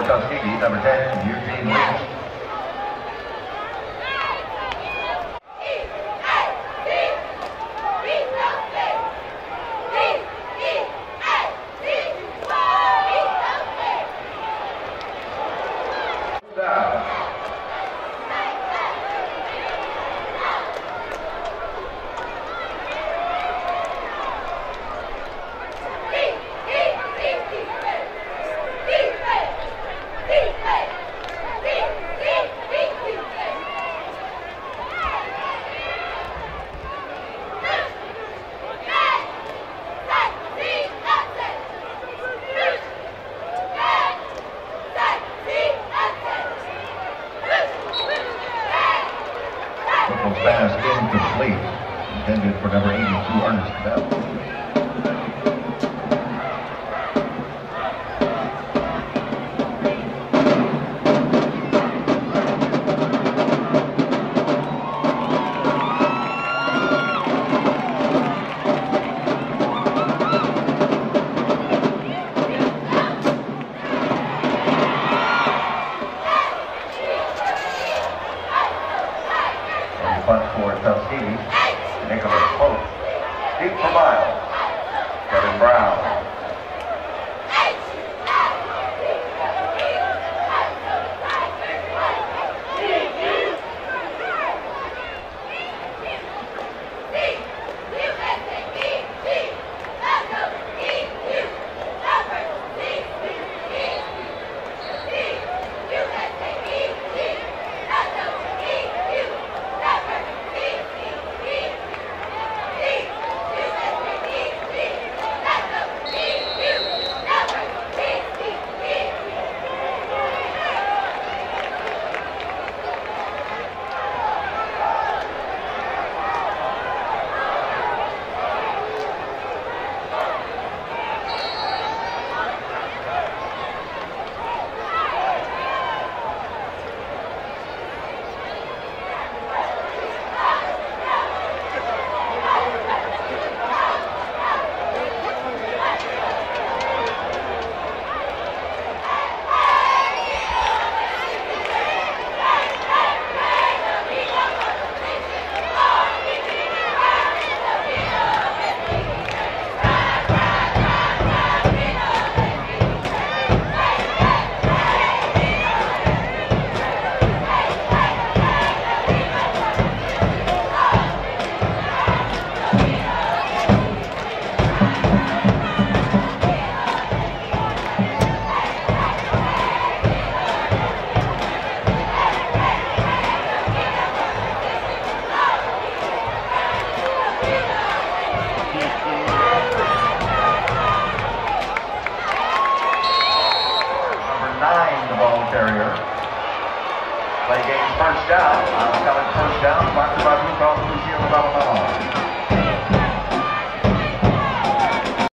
Tuskegee, number 10, Eugene Leach. Pass incomplete, intended for number 82, Ernest Bell. Punt for Tuskegee. Nicholas Pope. Deep for Miles. Kevin Brown. Carrier. Play game first down. Coming first down. Sponsored by Blue Cross Blue Shield of Alabama.